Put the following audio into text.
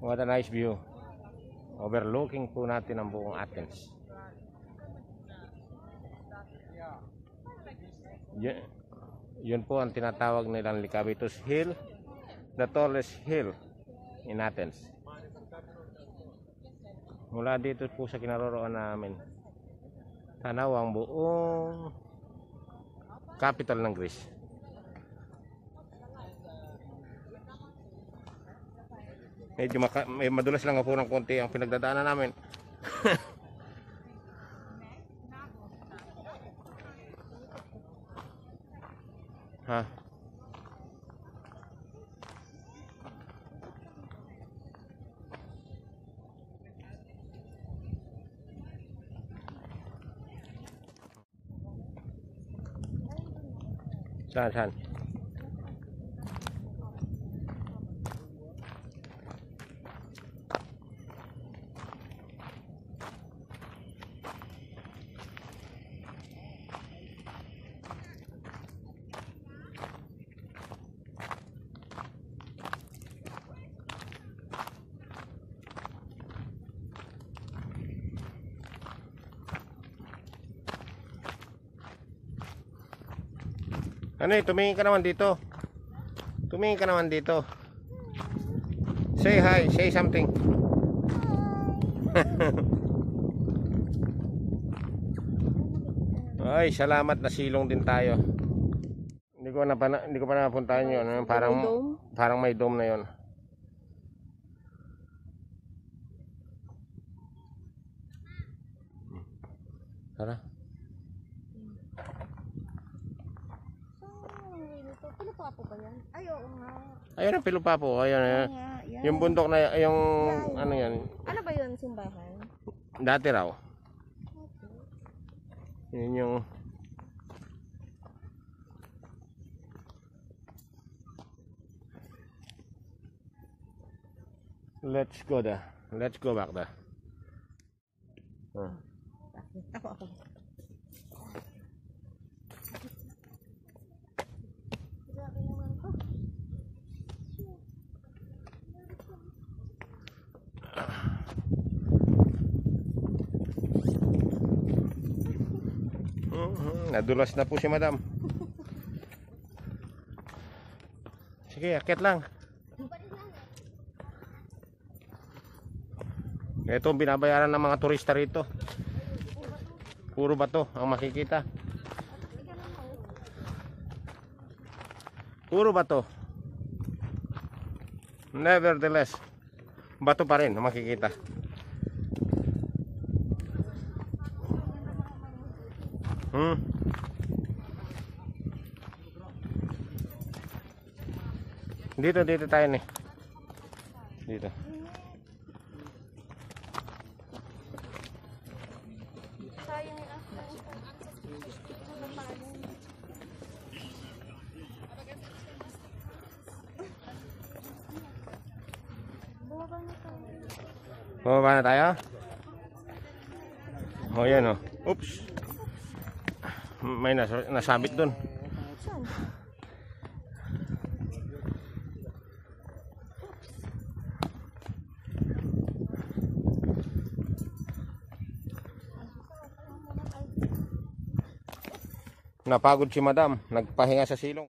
What a nice view. Overlooking po natin ang buong Athens. Yun po ang tinatawag nilang Lycabettus Hill, the tallest hill in Athens. Mula dito po sa kinaroroonan namin, tanaw ang buong capital ng Greece. Medyo madulas lang po ng konti ang pinagdadaanan namin. Ha? Saan? Ano tumingin ka naman dito. Tumingin ka naman dito. Say hi, say something. Ay, salamat, nasilong din tayo. Hindi ko pa napuntahan 'yon, parang may dome na 'yon. Tara. Pilupapo ba yan? Ay, oo nga. Ayun ang Pilupapo. Ayun. Yung bundok na, yung ano yan. Ano ba yun, simbahan? Dati raw. Okay. Yun yung... Let's go back da. Ako. Nadulas na po si madam. Sige, akit lang. Ito ang binabayaran ng mga turista rito. Puro bato ang makikita. Puro bato. Nevertheless, bato pa rin ang makikita. Dito tayo nih. Dito. Bumaba na tayo? Oh, yan oh. Oops. May nasabit dun. Napagod si madam, nagpahinga sa silong.